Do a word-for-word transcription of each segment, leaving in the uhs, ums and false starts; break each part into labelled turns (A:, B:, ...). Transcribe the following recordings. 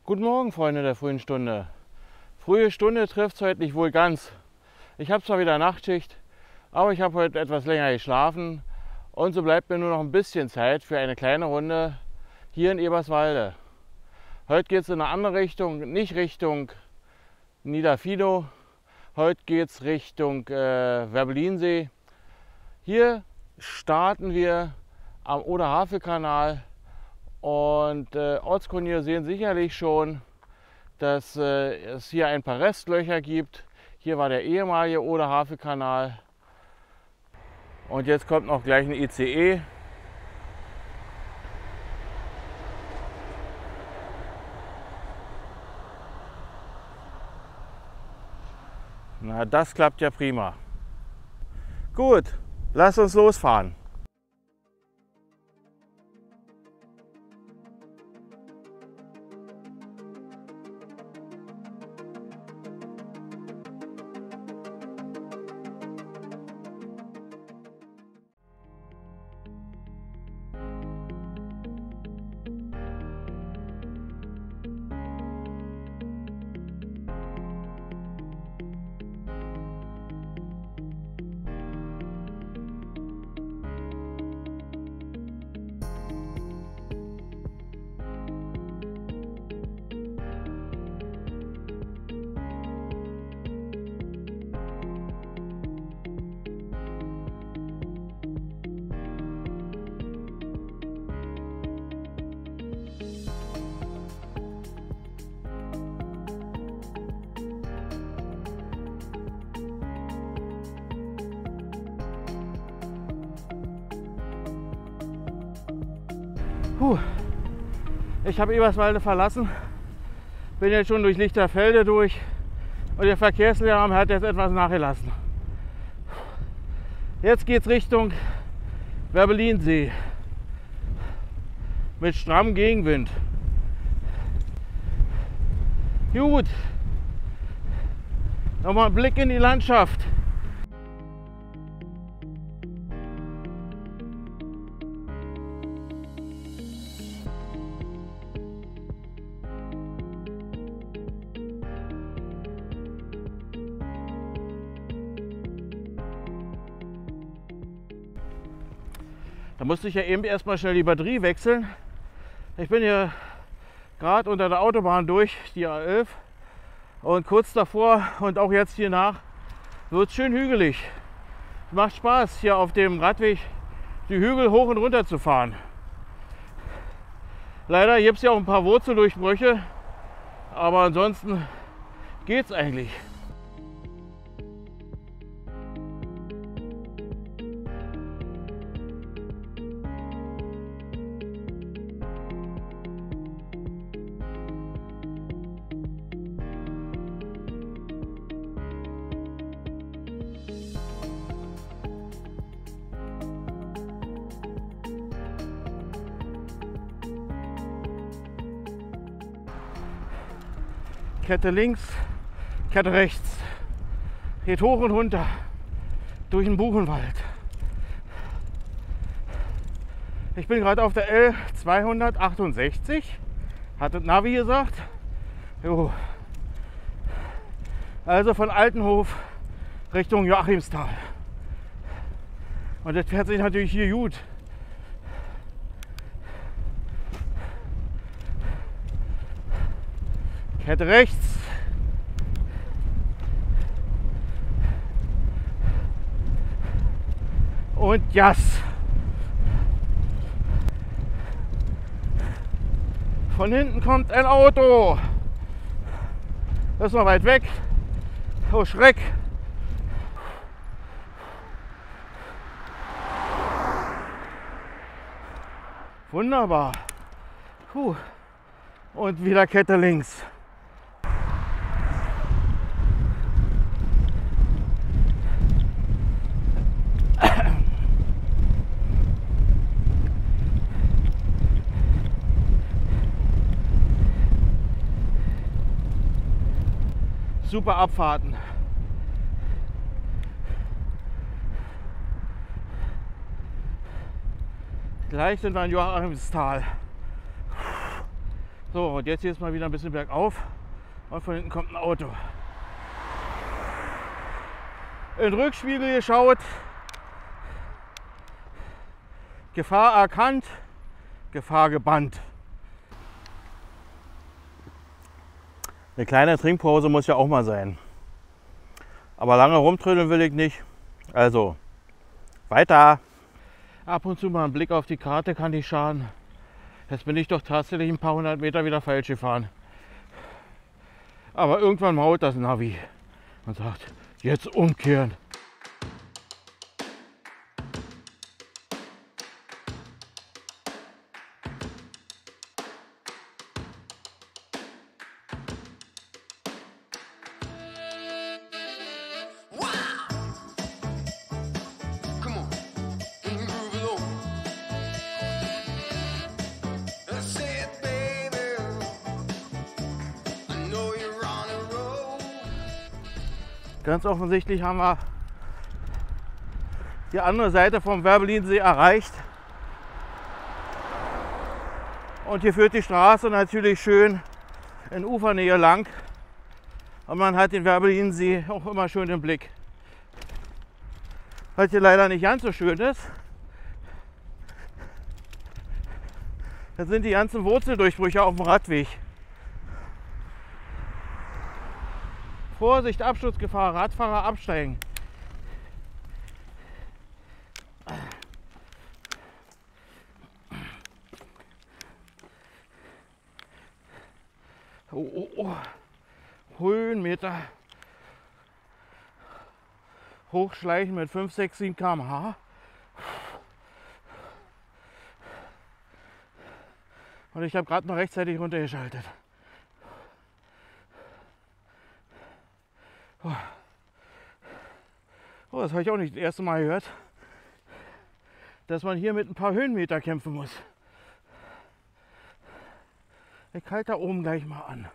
A: Guten Morgen, Freunde der frühen Stunde. Frühe Stunde trifft es heute nicht wohl ganz. Ich habe zwar wieder Nachtschicht, aber ich habe heute etwas länger geschlafen und so bleibt mir nur noch ein bisschen Zeit für eine kleine Runde hier in Eberswalde. Heute geht es in eine andere Richtung, nicht Richtung Niederfino, heute geht es Richtung äh, Werbellinsee. Hier starten wir am Oder-Havel-Kanal. Und äh, Ortskundige sehen sicherlich schon, dass äh, es hier ein paar Restlöcher gibt. Hier war der ehemalige Oder-Havel-Kanal. Und jetzt kommt noch gleich ein I C E. Na, das klappt ja prima. Gut, lasst uns losfahren. Puh. Ich habe Eberswalde verlassen, bin jetzt schon durch Lichterfelde durch und der Verkehrslärm hat jetzt etwas nachgelassen. Jetzt geht es Richtung Werbellinsee mit strammem Gegenwind. Gut, nochmal ein Blick in die Landschaft. Da musste ich ja eben erstmal schnell die Batterie wechseln. Ich bin hier gerade unter der Autobahn durch, die A elf. Und kurz davor und auch jetzt hier nach wird es schön hügelig. Macht Spaß, hier auf dem Radweg die Hügel hoch und runter zu fahren. Leider gibt es ja auch ein paar Wurzeldurchbrüche, aber ansonsten geht es eigentlich. Kette links, Kette rechts. Geht hoch und runter durch den Buchenwald. Ich bin gerade auf der L zweihundertachtundsechzig, hat das Navi gesagt. Jo. Also von Altenhof Richtung Joachimsthal. Und das fährt sich natürlich hier gut. Kette rechts. Und Jas. Von hinten kommt ein Auto. Das ist noch weit weg. Oh Schreck. Wunderbar. Puh. Und wieder Kette links. Super Abfahrten. Gleich sind wir in Joachimsthal. So, und jetzt hier ist mal wieder ein bisschen bergauf und von hinten kommt ein Auto. In den Rückspiegel geschaut, Gefahr erkannt, Gefahr gebannt. Eine kleine Trinkpause muss ja auch mal sein. Aber lange rumtrödeln will ich nicht. Also, weiter. Ab und zu mal ein Blick auf die Karte kann nicht schaden. Jetzt bin ich doch tatsächlich ein paar hundert Meter wieder falsch gefahren. Aber irgendwann mault das Navi und sagt, jetzt umkehren. Ganz offensichtlich haben wir die andere Seite vom Werbellinsee erreicht. Und hier führt die Straße natürlich schön in Ufernähe lang. Und man hat den Werbellinsee auch immer schön im Blick. Was hier leider nicht ganz so schön ist, das sind die ganzen Wurzeldurchbrüche auf dem Radweg. Vorsicht, Absturzgefahr, Radfahrer absteigen. Oh, oh, oh. Höhenmeter. Hochschleichen mit fünf, sechs, sieben Kilometer pro Stunde. Und ich habe gerade noch rechtzeitig runtergeschaltet. Oh, das habe ich auch nicht das erste Mal gehört, dass man hier mit ein paar Höhenmeter kämpfen muss. Ich halte da oben gleich mal an.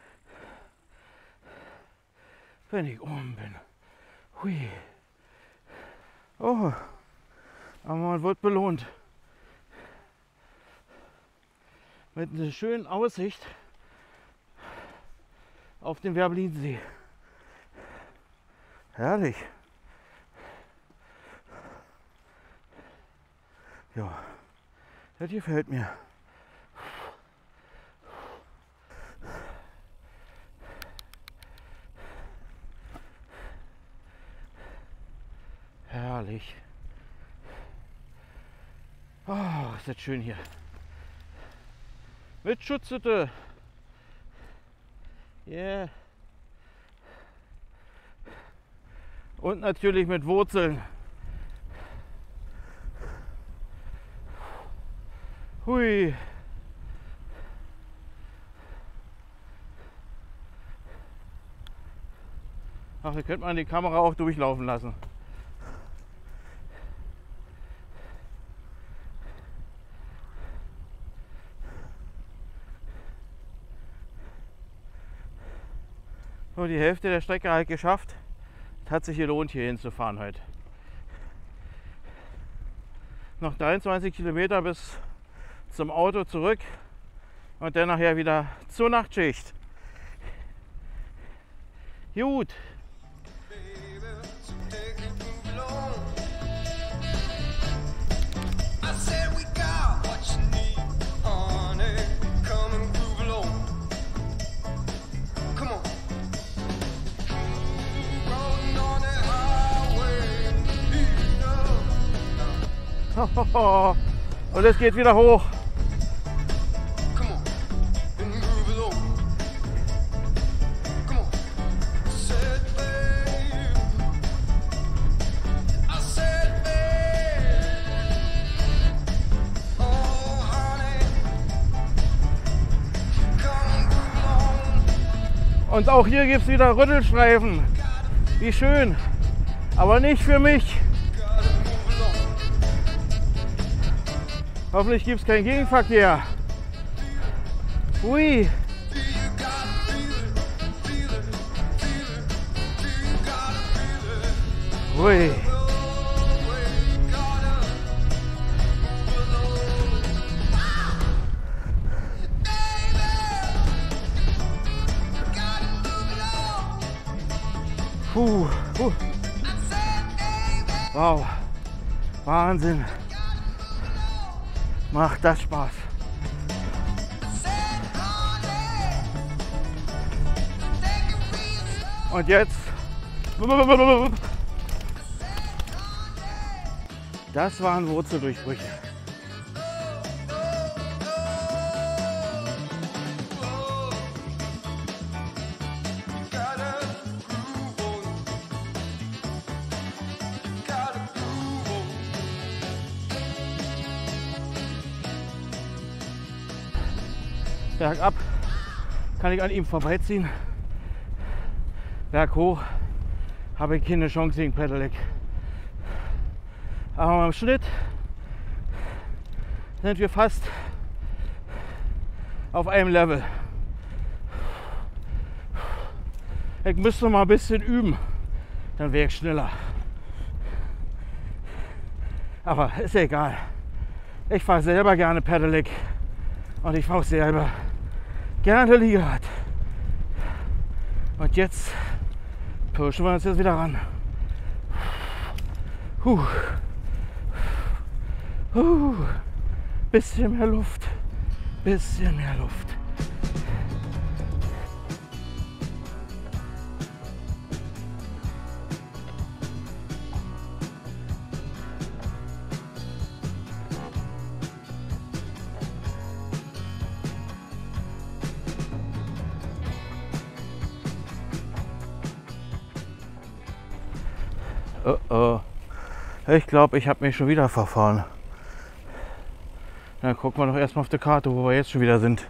A: Wenn ich oben bin. Hui. Oh, aber man wird belohnt. Mit einer schönen Aussicht auf den Werbellinsee. Herrlich. Ja, das gefällt mir. Herrlich. Oh, ist das schön hier. Mit Schutzhütte. Yeah. Und natürlich mit Wurzeln. Hui. Ach, da könnte man die Kamera auch durchlaufen lassen. So, die Hälfte der Strecke halt geschafft. Hat sich gelohnt, hier hinzufahren heute. Noch dreiundzwanzig Kilometer bis zum Auto zurück und dann nachher wieder zur Nachtschicht. Gut. Und es geht wieder hoch. Und auch hier gibt es wieder Rüttelstreifen. Wie schön. Aber nicht für mich. Hoffentlich gibt es keinen Gegenverkehr. Ui. Ui. Puh, puh. Wow, Wahnsinn. Macht das Spaß. Und jetzt. Das waren Wurzeldurchbrüche. Bergab kann ich an ihm vorbeiziehen. Berghoch habe ich keine Chance gegen Pedelec. Aber im Schnitt sind wir fast auf einem Level. Ich müsste mal ein bisschen üben, dann wäre ich schneller. Aber ist ja egal. Ich fahre selber gerne Pedelec und ich fahre selber gerne Liegerad. Und jetzt pirschen wir uns jetzt wieder ran. Puh. Puh. Bisschen mehr Luft. Bisschen mehr Luft. Oh oh. Ich glaube, ich habe mich schon wieder verfahren. Dann gucken wir doch erstmal auf die Karte, wo wir jetzt schon wieder sind.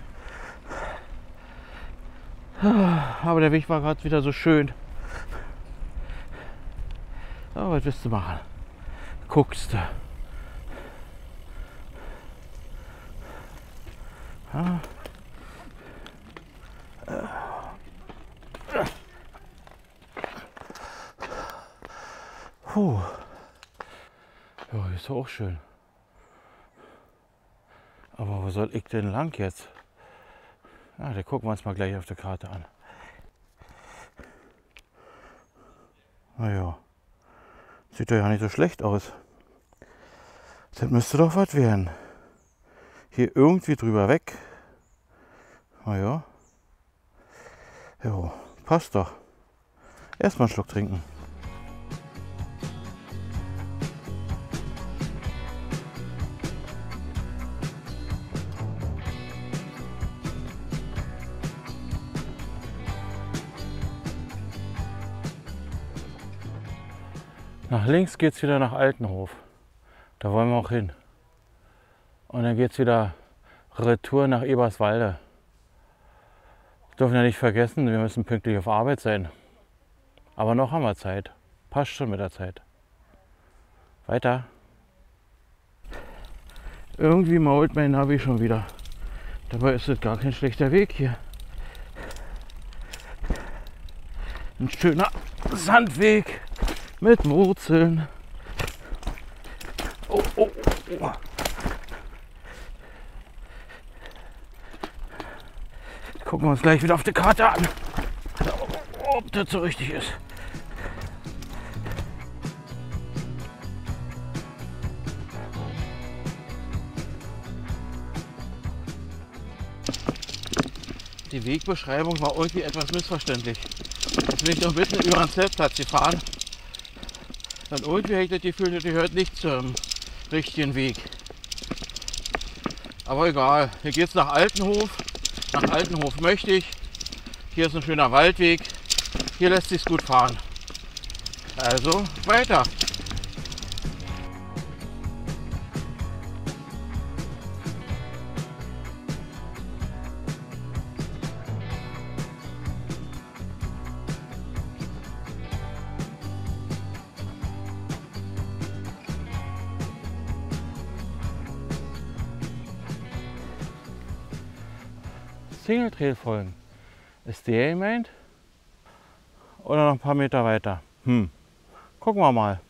A: Aber der Weg war gerade wieder so schön. Aber was willst du machen? Guckst du. Ja. Puh. Ja, ist auch schön. Aber wo soll ich denn lang jetzt? Ja, da gucken wir uns mal gleich auf der Karte an. Naja, sieht doch ja nicht so schlecht aus. Das müsste doch was werden. Hier irgendwie drüber weg. Naja. Jo, passt doch. Erstmal einen Schluck trinken. Nach links geht es wieder nach Altenhof. Da wollen wir auch hin. Und dann geht es wieder retour nach Eberswalde. Wir dürfen ja nicht vergessen, wir müssen pünktlich auf Arbeit sein. Aber noch haben wir Zeit. Passt schon mit der Zeit. Weiter. Irgendwie mault mein Navi schon wieder. Dabei ist es gar kein schlechter Weg hier. Ein schöner Sandweg. Mit Wurzeln. Oh, oh, oh. Gucken wir uns gleich wieder auf die Karte an, ob das so richtig ist. Die Wegbeschreibung war irgendwie etwas missverständlich. Jetzt bin ich noch mitten über den Zeltplatz gefahren. Und irgendwie habe ich das Gefühl, das gehört nicht zum richtigen Weg. Aber egal, hier geht es nach Altenhof. Nach Altenhof möchte ich. Hier ist ein schöner Waldweg. Hier lässt sich gut fahren. Also weiter. Single Trail folgen. Ist der gemeint? Oder noch ein paar Meter weiter? Hm. Gucken wir mal.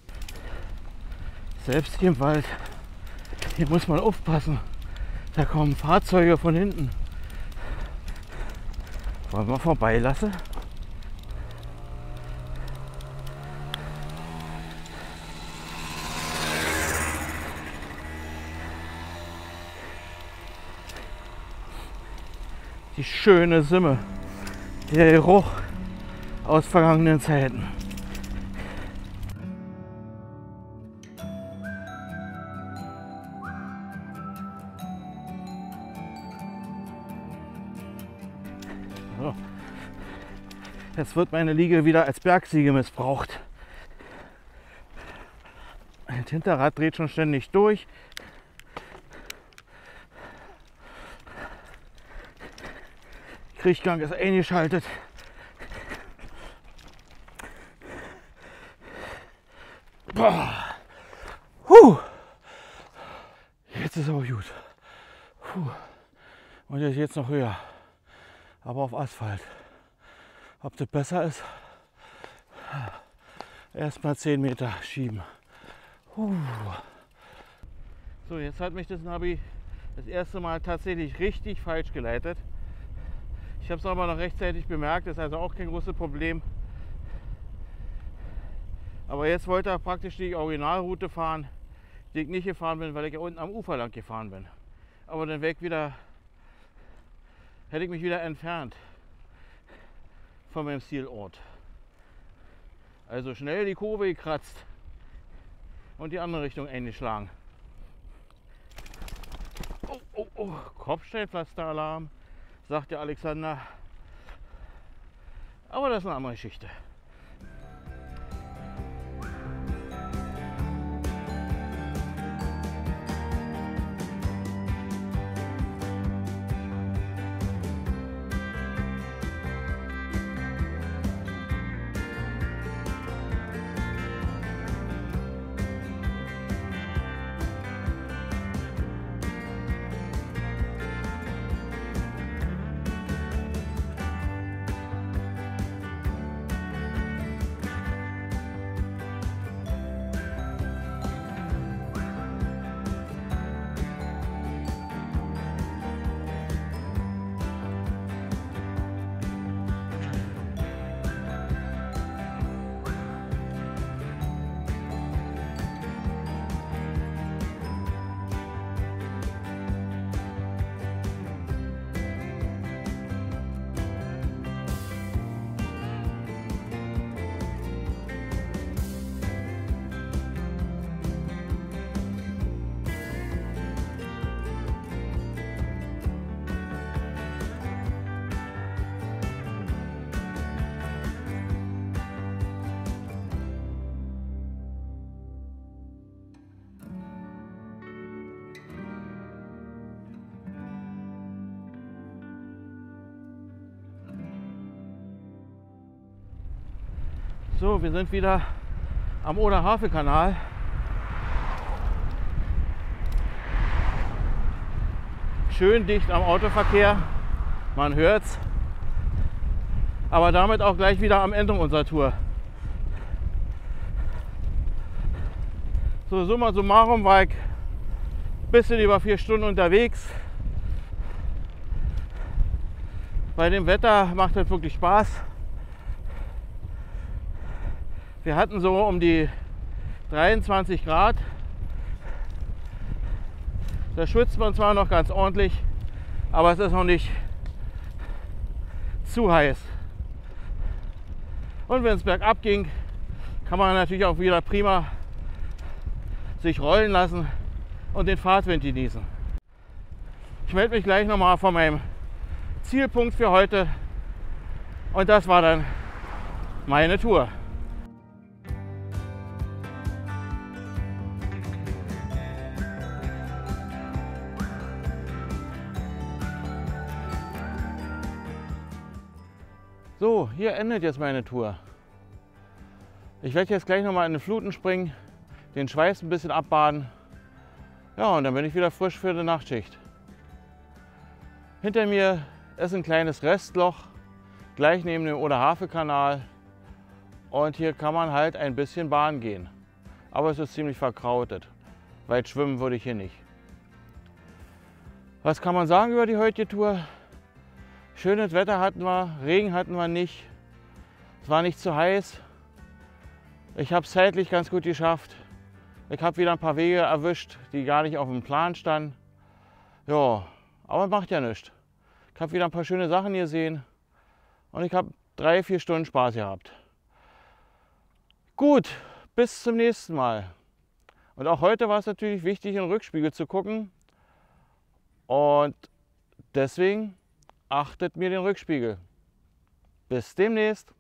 A: Selbst hier im Wald. Hier muss man aufpassen. Da kommen Fahrzeuge von hinten. Wollen wir vorbeilassen? Die schöne Simme. Der Geruch aus vergangenen Zeiten. So. Jetzt wird meine Liege wieder als Bergsiege missbraucht. Ein Hinterrad dreht schon ständig durch. Kriechgang ist eingeschaltet. Boah. Huh. Jetzt ist aber gut. Puh. Und jetzt geht's noch höher. Aber auf Asphalt. Ob das besser ist? Erstmal zehn Meter schieben. Puh. So, jetzt hat mich das Navi das erste Mal tatsächlich richtig falsch geleitet. Ich habe es aber noch rechtzeitig bemerkt, das ist also auch kein großes Problem. Aber jetzt wollte er praktisch die Originalroute fahren, die ich nicht gefahren bin, weil ich ja unten am Ufer lang gefahren bin. Aber dann weg wieder, hätte ich mich wieder entfernt von meinem Zielort. Also schnell die Kurve gekratzt und die andere Richtung eingeschlagen. Oh, oh, oh, Kopfsteinpflasteralarm, sagt der Alexander. Aber das ist eine andere Geschichte. So, wir sind wieder am Oder-Havel-Kanal. Schön dicht am Autoverkehr, man hört's. Aber damit auch gleich wieder am Ende unserer Tour. So, summa summarum war ich ein bisschen über vier Stunden unterwegs. Bei dem Wetter macht das wirklich Spaß. Wir hatten so um die dreiundzwanzig Grad. Da schwitzt man zwar noch ganz ordentlich, aber es ist noch nicht zu heiß. Und wenn es bergab ging, kann man natürlich auch wieder prima sich rollen lassen und den Fahrtwind genießen. Ich melde mich gleich nochmal von meinem Zielpunkt für heute und das war dann meine Tour. So, hier endet jetzt meine Tour. Ich werde jetzt gleich nochmal in den Fluten springen, den Schweiß ein bisschen abbaden. Ja, und dann bin ich wieder frisch für die Nachtschicht. Hinter mir ist ein kleines Restloch, gleich neben dem Oder-Havel-Kanal. Und hier kann man halt ein bisschen Bahn gehen. Aber es ist ziemlich verkrautet. Weit schwimmen würde ich hier nicht. Was kann man sagen über die heutige Tour? Schönes Wetter hatten wir, Regen hatten wir nicht. Es war nicht zu heiß. Ich habe es zeitlich ganz gut geschafft. Ich habe wieder ein paar Wege erwischt, die gar nicht auf dem Plan standen. Ja, aber macht ja nichts. Ich habe wieder ein paar schöne Sachen gesehen und ich habe drei, vier Stunden Spaß gehabt. Gut, bis zum nächsten Mal. Und auch heute war es natürlich wichtig, in den Rückspiegel zu gucken. Und deswegen achtet mir den Rückspiegel. Bis demnächst.